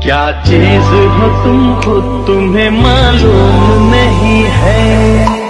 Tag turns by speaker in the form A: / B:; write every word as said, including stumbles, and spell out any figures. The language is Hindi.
A: क्या चीज हो तुम खुद तुम्हें मालूम नहीं है।